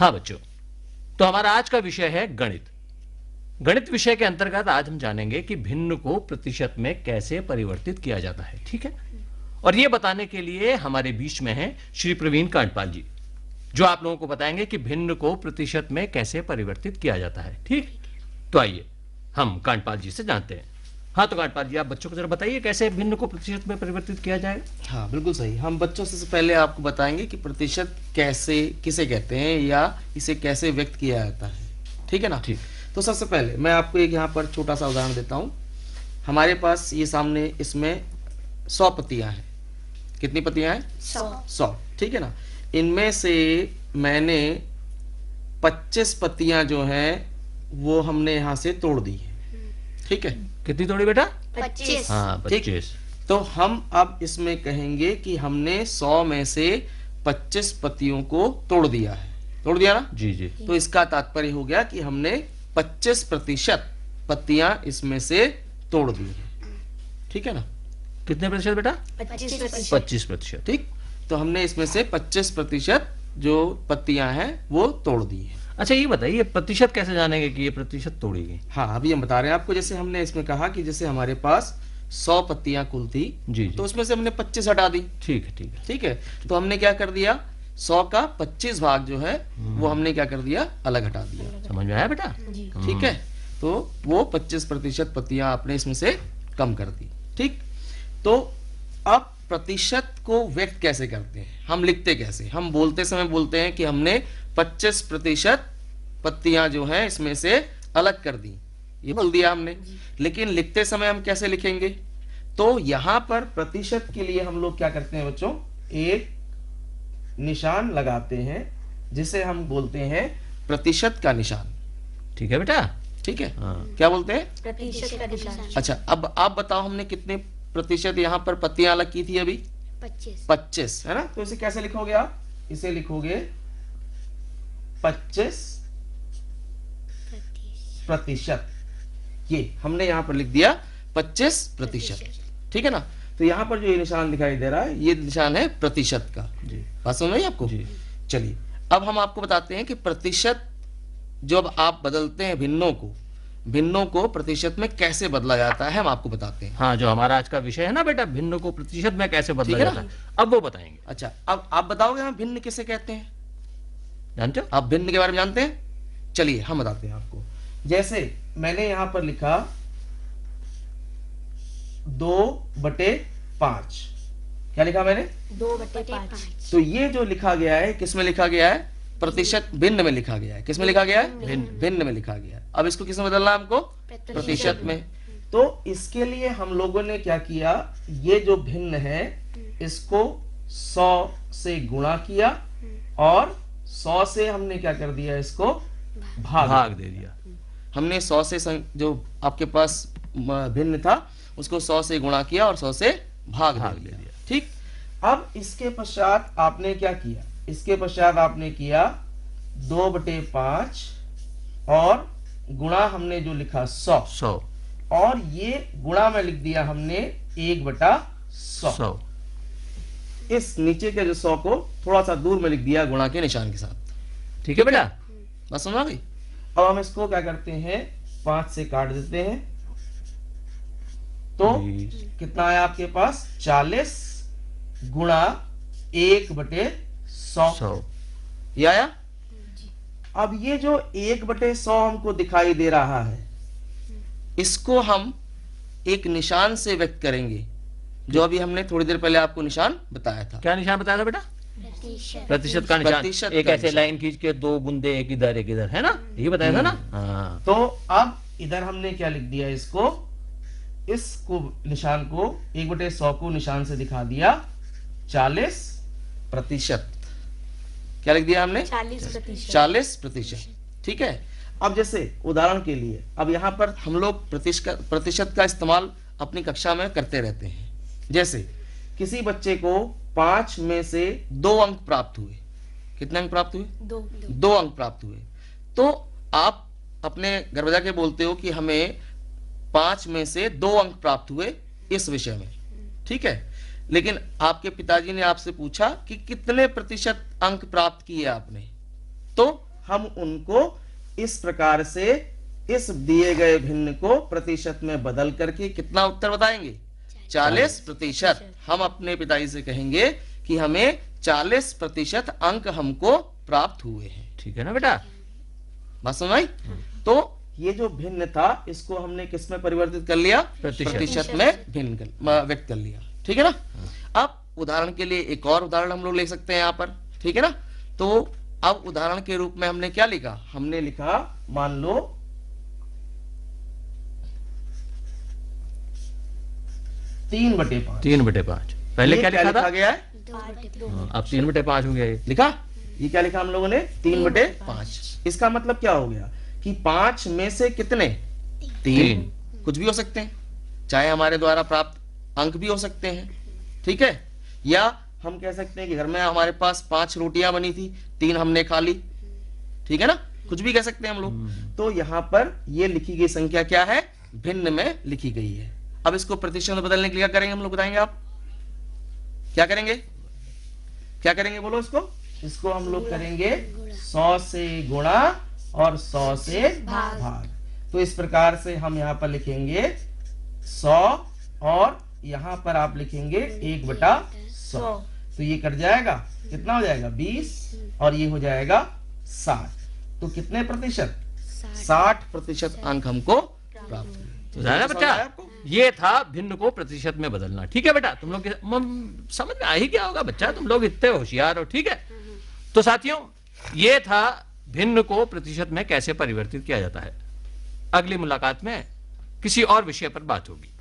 हाँ बच्चों, तो हमारा आज का विषय है गणित। गणित विषय के अंतर्गत आज हम जानेंगे कि भिन्न को प्रतिशत में कैसे परिवर्तित किया जाता है। ठीक है, और ये बताने के लिए हमारे बीच में है श्री प्रवीण कांडपाल जी, जो आप लोगों को बताएंगे कि भिन्न को प्रतिशत में कैसे परिवर्तित किया जाता है। ठीक, तो आइए हम कांडपाल जी से जानते हैं। हाँ, तो कांडपाल जी आप बच्चों को जरा बताइए कैसे भिन्न को प्रतिशत में परिवर्तित किया जाएगा। हाँ बिल्कुल सही। हम बच्चों से पहले आपको बताएंगे कि प्रतिशत कैसे किसे कहते हैं या इसे कैसे व्यक्त किया जाता है। ठीक है ना। ठीक। तो सबसे पहले मैं आपको एक यहाँ पर छोटा सा उदाहरण देता हूँ। हमारे पास ये सामने इसमें 100 पत्तियाँ हैं। कितनी पत्तियाँ हैं? 100। ठीक है ना। इनमें से मैंने 25 पत्तियाँ जो हैं वो हमने यहाँ से तोड़ दी है। ठीक है। कितनी तोड़ी बेटा? 25। हाँ, 25। तो हम अब इसमें कहेंगे कि हमने 100 में से 25 पत्तियों को तोड़ दिया है। तोड़ दिया ना जी जी। तो इसका तात्पर्य हो गया कि हमने 25% पत्तियां इसमें से तोड़ दी है। ठीक है ना। कितने प्रतिशत बेटा? 25%। 25%। ठीक। तो हमने इसमें से 25% जो पत्तियां हैं वो तोड़ दी है। अच्छा ये बताइए प्रतिशत कैसे जानेंगे कि ये प्रतिशत तोड़ी गई? हाँ अभी हम बता रहे हैं आपको। जैसे हमने इसमें कहा कि जैसे हमारे पास 100 पत्तियां कुल थी जी तो उसमें से हमने 25 हटा दी। ठीक है, ठीक है। ठीक है। तो हमने क्या कर दिया, 100 का 25 भाग जो है वो हमने क्या कर दिया, अलग हटा दिया। समझ में आया बेटा? ठीक है। तो वो 25% पत्तियां आपने इसमें से कम कर दी। ठीक। तो अब प्रतिशत को व्यक्त कैसे करते हैं, हम लिखते कैसे? हम बोलते समय बोलते हैं कि हमने 25% पत्तियां जो हैं इसमें से अलग कर दी, ये बोल दिया हमने। लेकिन लिखते समय हम कैसे लिखेंगे? तो यहां पर प्रतिशत के लिए हम लोग क्या करते हैं बच्चों, एक निशान लगाते हैं जिसे हम बोलते हैं प्रतिशत का निशान। ठीक है बेटा। ठीक है। हाँ। क्या बोलते हैं? प्रतिशत का निशान। अच्छा अब आप बताओ हमने कितने प्रतिशत यहाँ पर पत्तियां अलग की थी अभी? 25 है ना। तो इसे कैसे लिखोगे आप? इसे लिखोगे 25%। ये हमने यहाँ पर लिख दिया 25%। ठीक है ना। तो यहाँ पर जो ये निशान दिखाई दे रहा है ये निशान है प्रतिशत का। जी। बात समझ में आई आपको? जी। चलिए अब हम आपको बताते हैं कि प्रतिशत जब आप बदलते हैं भिन्नों को प्रतिशत में कैसे बदला जाता है, हम आपको बताते हैं। हाँ, जो हमारा आज का विषय है ना बेटा, भिन्न को प्रतिशत में कैसे बदला ठीक है जाता ना? है, अब वो बताएंगे। अच्छा अब आप बताओगे हम भिन्न किसे कहते हैं? जानते हो? आप भिन्न के बारे में जानते हैं? चलिए हम बताते हैं आपको। जैसे मैंने यहां पर लिखा 2/5। क्या लिखा मैंने? 2/5। तो ये जो लिखा गया है किस में लिखा गया है? प्रतिशत भिन्न में लिखा गया है। किस में लिखा गया है? भिन्न में लिखा गया है। अब इसको किस में बदलना है हमको? प्रतिशत में। तो इसके लिए हम लोगों ने क्या किया, ये जो भिन्न है इसको 100 से गुणा किया और 100 से हमने क्या कर दिया, इसको भाग दे दिया। हमने 100 से जो आपके पास भिन्न था उसको 100 से गुणा किया और 100 से भाग दे दिया। ठीक। अब इसके पश्चात आपने क्या किया, इसके पश्चात आपने किया 2/5 और गुणा हमने जो लिखा 100 और ये गुणा में लिख दिया हमने 1/100। इस नीचे के जो 100 को थोड़ा सा दूर में लिख दिया गुणा के निशान के साथ। ठीक है बेटा। बस समझ आ गई। अब हम इसको क्या करते हैं, 5 से काट देते हैं तो 20। कितना आया आपके पास? 40 गुणा 1/100 ये आया। अब ये जो 1/100 हमको दिखाई दे रहा है इसको हम एक निशान से व्यक्त करेंगे, जो अभी हमने थोड़ी देर पहले आपको निशान बताया था। क्या निशान बताया था बेटा? प्रतिशत का निशान। एक ऐसे लाइन खींच के 2 बूंदे एक इधर है ना, ये बताया था ना। हाँ। तो अब इधर हमने क्या लिख दिया, इसको निशान को 1/100 को निशान से दिखा दिया 40%। क्या लिख दिया हमने? 40%। ठीक है। अब जैसे उदाहरण के लिए अब यहाँ पर हम लोग प्रतिशत का इस्तेमाल अपनी कक्षा में करते रहते हैं। जैसे किसी बच्चे को 5 में से 2 अंक प्राप्त हुए। कितने अंक प्राप्त हुए? 2 अंक प्राप्त हुए। तो आप अपने घर बजा के बोलते हो कि हमें 5 में से 2 अंक प्राप्त हुए इस विषय में। ठीक है। लेकिन आपके पिताजी ने आपसे पूछा कि कितने प्रतिशत अंक प्राप्त किए आपने, तो हम उनको इस प्रकार से इस दिए गए भिन्न को प्रतिशत में बदल करके कितना उत्तर बताएंगे? 40%। हम अपने पिताजी से कहेंगे कि हमें 40% अंक हमको प्राप्त हुए हैं। ठीक है ना बेटा? बात समझ आई? तो ये जो भिन्न था इसको हमने किस में परिवर्तित कर लिया? प्रतिशत में व्यक्त कर लिया। ठीक है ना? अब उदाहरण के लिए एक और उदाहरण हम लोग ले सकते हैं यहाँ पर। ठीक है ना? तो अब उदाहरण के रूप में हमने क्या लिखा? हमने लिखा मान लो 3/5। 3/5। पहले क्या लिखा था? गया है? 2/2। अब 3/5 हो गया ये। लिखा? ये क्या लिखा हम लोगों ने? 3/5। इसका मतलब क्या हो गया कि 5 में से कितने? 3। कुछ भी हो सकते हैं, चाहे हमारे द्वारा प्राप्त अंक भी हो सकते हैं। ठीक है? या हम कह सकते हैं कि घर में हमारे पास 5 रोटियां बनी थी, 3 हमने खा ली। ठीक है ना? कुछ भी कह सकते हैं हम लोग। तो यहां पर ये लिखी गई संख्या क्या है? भिन्न में लिखी गई है। अब इसको प्रतिशत में बदलने के लिए क्या करेंगे हम लोग? बताएंगे आप क्या करेंगे? क्या करेंगे बोलो इसको? इसको हम लोग करेंगे 100 से गुणा और 100 से भाग। तो इस प्रकार से हम यहाँ पर लिखेंगे 100 और यहाँ पर आप लिखेंगे 1/100। तो ये कट जाएगा, कितना हो जाएगा? 20 और ये हो जाएगा 60। तो कितने प्रतिशत? 60% अंक हमको प्राप्त हुए। तो जाना बच्चा, ये था भिन्न को प्रतिशत में बदलना। ठीक है बेटा? तुम लोग समझ में आ ही क्या होगा बच्चा, तुम लोग इतने होशियार हो। ठीक है? तो साथियों, ये था भिन्न को प्रतिशत में कैसे परिवर्तित किया जाता है। अगली मुलाकात में किसी और विषय पर बात होगी।